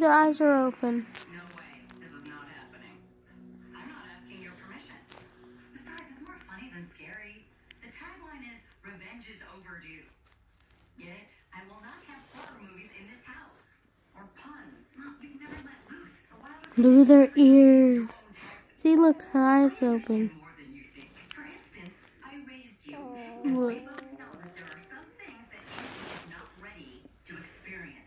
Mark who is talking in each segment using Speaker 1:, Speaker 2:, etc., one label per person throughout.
Speaker 1: their eyes are open.
Speaker 2: No way. This is not happening. I'm not asking your permission. Besides, it's more funny than scary. The tagline is, revenge is overdue. Get it? I will not have horror movies in this house. Or puns. Mom, we've never let loose. The wildest
Speaker 1: Look at their ears. See, look, her eyes open.
Speaker 2: more than you think. For instance, I raised you.
Speaker 1: Look.
Speaker 2: We both know that there are some things that Anthony is not ready to experience.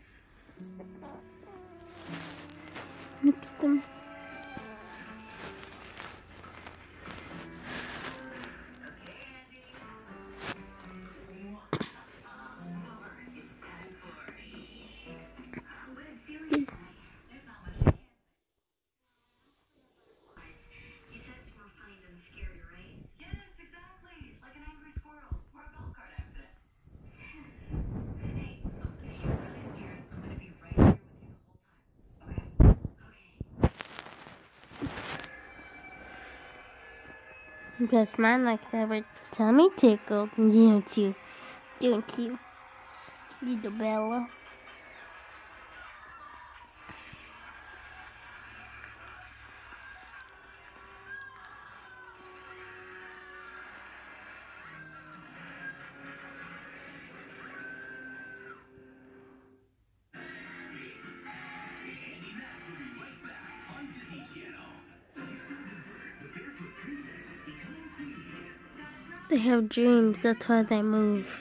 Speaker 1: Look at them. Because mine like that with tummy tickled. Don't you? Don't you? Little Bella. They have dreams, that's why they move.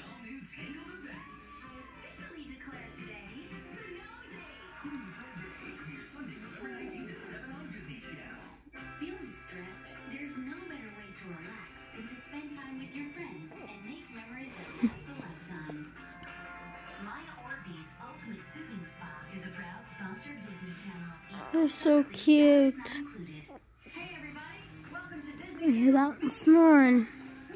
Speaker 2: Feeling stressed? There's no better way to relax than to spend time with your friends and make memories that last a lifetime. Maya Orbeez Ultimate Soothing Spa is a proud sponsor of Disney Channel.
Speaker 1: They're so cute.
Speaker 2: Hey everybody, welcome to Disney.
Speaker 1: You hear that one snoring?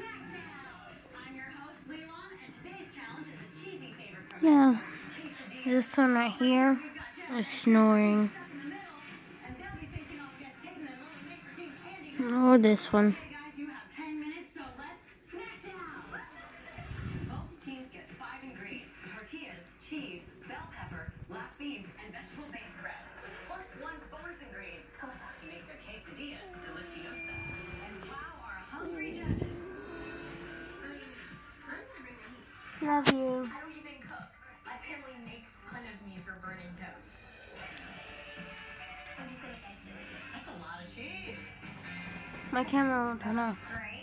Speaker 1: Yeah, this one right here is snoring. Or this one.
Speaker 2: Both teams get 5 ingredients: tortillas, cheese, bell pepper, black beans, and vegetable-based bread. Plus 1 bonus ingredient, salsa to make their quesadilla deliciosa. And wow, our hungry judges.
Speaker 1: Love you.
Speaker 2: I don't even cook. My family makes fun of me for burning toast. What'd you say, Casey? That's a lot of cheese.
Speaker 1: My camera won't turn off.
Speaker 2: Great.